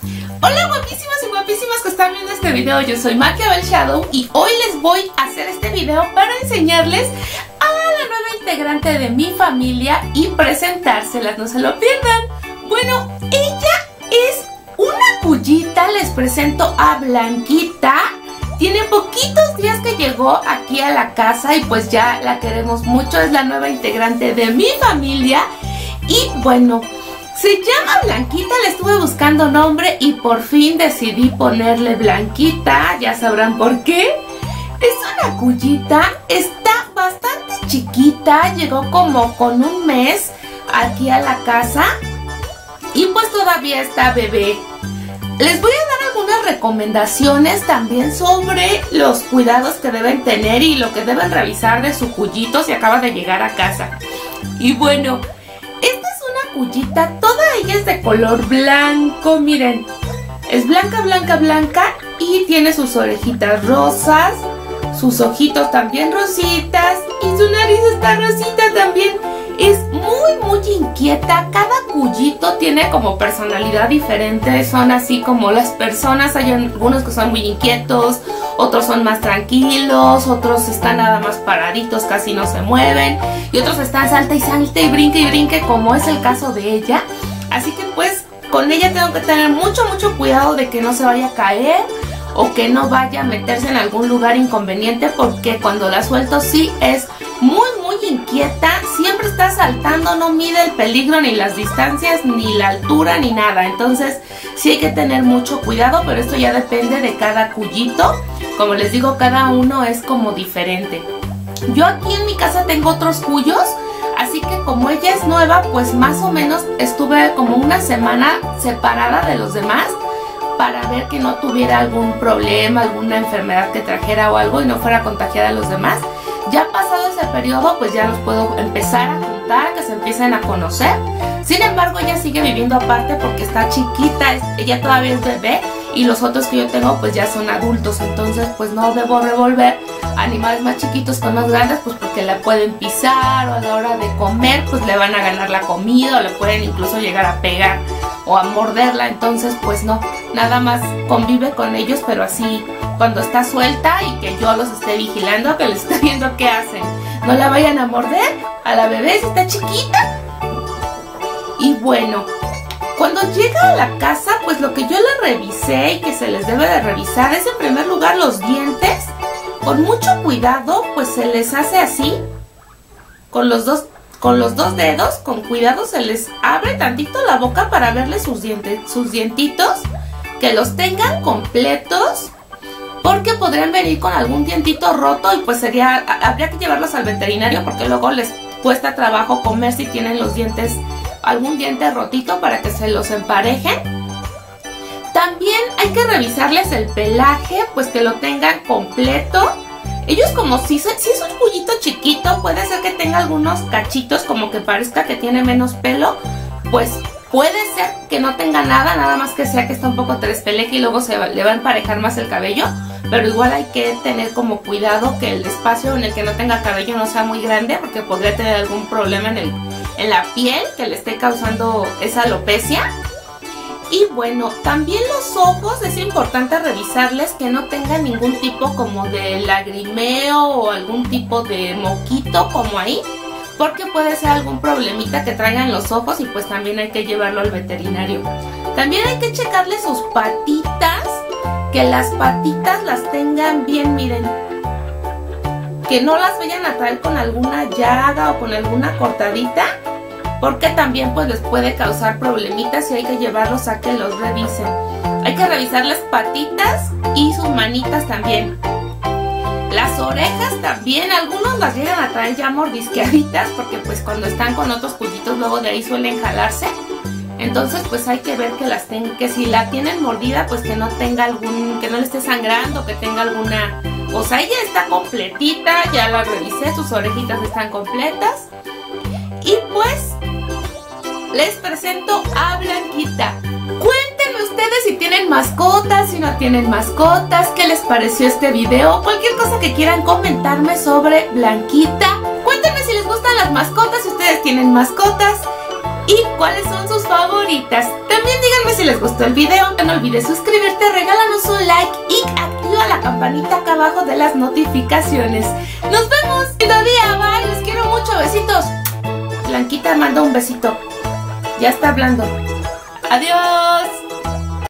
Hola guapísimas y guapísimas que están viendo este video, yo soy Maquiabel Shadow y hoy les voy a hacer este video para enseñarles a la nueva integrante de mi familia y presentárselas, no se lo pierdan. Bueno, ella es una cullita, les presento a Blanquita. Tiene poquitos días que llegó aquí a la casa y pues ya la queremos mucho, es la nueva integrante de mi familia. Y bueno, se llama Blanquita, le estuve buscando nombre y por fin decidí ponerle Blanquita, ya sabrán por qué. Es una cullita, está bastante chiquita, llegó como con un mes aquí a la casa y pues todavía está bebé. Les voy a dar algunas recomendaciones también sobre los cuidados que deben tener y lo que deben revisar de su cullito si acaba de llegar a casa. Y bueno, esta es una cullita, toda ella es de color blanco, miren. Es blanca, blanca, blanca y tiene sus orejitas rosas, sus ojitos también rositas y su nariz está rosita también. Es muy inquieta, cada cullito tiene como personalidad diferente, son así como las personas, hay algunos que son muy inquietos, otros son más tranquilos, otros están nada más paraditos, casi no se mueven, y otros están salta y brinque como es el caso de ella. Así que pues con ella tengo que tener mucho cuidado de que no se vaya a caer o que no vaya a meterse en algún lugar inconveniente, porque cuando la suelto sí es muy inquieta, siempre está saltando, no mide el peligro ni las distancias, ni la altura, ni nada. Entonces sí hay que tener mucho cuidado, pero esto ya depende de cada cullito. Como les digo, cada uno es como diferente. Yo aquí en mi casa tengo otros cuyos, así que como ella es nueva, pues más o menos estuve como una semana separada de los demás para ver que no tuviera algún problema, alguna enfermedad que trajera o algo y no fuera contagiada a los demás. Ya pasado ese periodo, pues ya los puedo empezar a juntar, que se empiecen a conocer. Sin embargo, ella sigue viviendo aparte porque está chiquita, ella todavía es bebé y los otros que yo tengo pues ya son adultos. Entonces pues no debo revolver animales más chiquitos con más grandes, pues porque la pueden pisar o a la hora de comer pues le van a ganar la comida o le pueden incluso llegar a pegar o a morderla. Entonces pues no, nada más convive con ellos, pero así cuando está suelta y que yo los esté vigilando, que les esté viendo qué hacen. No la vayan a morder a la bebé si está chiquita. Y bueno, cuando llega a la casa, pues lo que yo le revisé y que se les debe de revisar es en primer lugar los dientes. Con mucho cuidado, pues se les hace así, con los dos dedos, con cuidado se les abre tantito la boca para verle sus dientitos, que los tengan completos, porque podrían venir con algún dientito roto y pues habría que llevarlos al veterinario porque luego les cuesta trabajo comer si tienen los dientes, algún diente rotito, para que se los emparejen. También hay que revisarles el pelaje, pues que lo tengan completo. Ellos como si es un cullito chiquito, puede ser que tenga algunos cachitos como que parezca que tiene menos pelo, pues puede ser que no tenga nada más que sea que está un poco trespeleque y luego le va a emparejar más el cabello. Pero igual hay que tener como cuidado que el espacio en el que no tenga cabello no sea muy grande, porque podría tener algún problema en la piel que le esté causando esa alopecia. Y bueno, también los ojos es importante revisarles que no tengan ningún tipo como de lagrimeo o algún tipo de moquito como ahí, porque puede ser algún problemita que traigan los ojos y pues también hay que llevarlo al veterinario. También hay que checarle sus patitas, que las patitas las tengan bien, miren, que no las vayan a traer con alguna llaga o con alguna cortadita, porque también pues les puede causar problemitas y hay que llevarlos a que los revisen. Hay que revisar las patitas y sus manitas también. Las orejas también, algunos las llegan a traer ya mordisqueaditas porque pues cuando están con otros cullitos luego de ahí suelen jalarse. Entonces pues hay que ver que si la tienen mordida pues que no tenga que no le esté sangrando, que tenga alguna... O sea, ella está completita, ya la revisé, sus orejitas están completas. Y pues les presento a Blanquita. Cuéntenme ustedes si tienen mascotas, si no tienen mascotas, qué les pareció este video, cualquier cosa que quieran comentarme sobre Blanquita. Cuéntenme si les gustan las mascotas, si ustedes tienen mascotas. y cuáles son sus favoritas. También díganme si les gustó el video. No olvides suscribirte, regálanos un like y activa la campanita acá abajo de las notificaciones. ¡Nos vemos! ¡Lindo día! Bye, les quiero mucho, besitos. Blanquita manda un besito. Ya está hablando. Adiós.